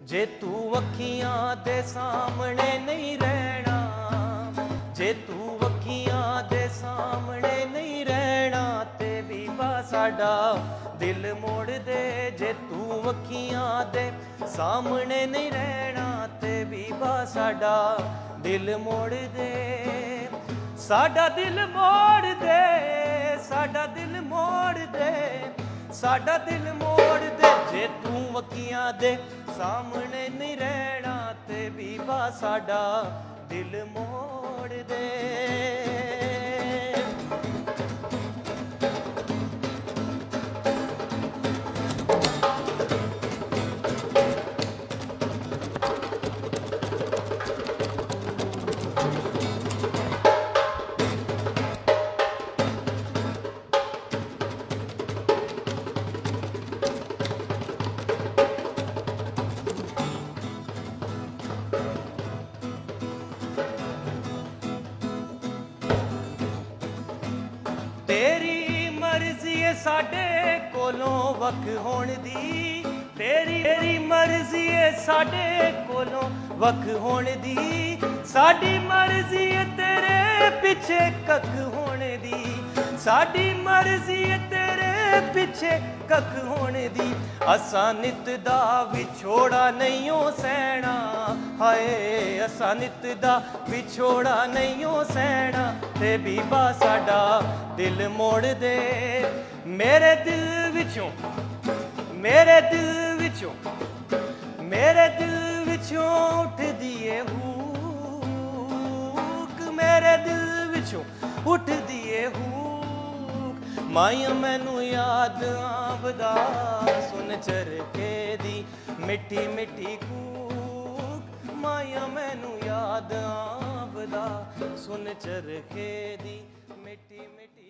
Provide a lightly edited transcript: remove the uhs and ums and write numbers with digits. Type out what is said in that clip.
जे तू अखियां दे सामने नहीं रहना, जे तू अखियां दे सामने नहीं रहना ते बीबा साडा दिल मोड़ दे। जे तू अखियां दे सामने नहीं रहना ते बीबा साडा दिल मोड़ दे। साडा दिल मोड़ दे, साडा दिल मोड़ दे, साडा दिल मोड़ दे। जे तू अखियां दे सामने नहीं रहना ते बीबा साडा दिल मोड़ दे। तेरी मर्जी है साडे कोलों वख होण दी, तेरी मर्जी है साडे कोलों वख होण दी। साडी मर्जी है तेरे पिछे कख होण दी, साडी मर्जी है तेरे पिछे कख होण दी। असां नित दा विछोड़ा नहीं हो सहना, हाय असां नित दा विछोड़ा नहीं हो सहना ते बीबा साडा दिल मोड़ दे। मेरे दिल विचों, मेरे दिल विचों, मेरे दिल विचों उठ दिए हुक, मेरे दिल विचों उठ दिए हुक। माया मैनू याद आवदा सुन चरखे दी मिट्टी मिट्टी कूक। माया मैनू याद आवदा सुन चरखे दी मिट्टी मिट्टी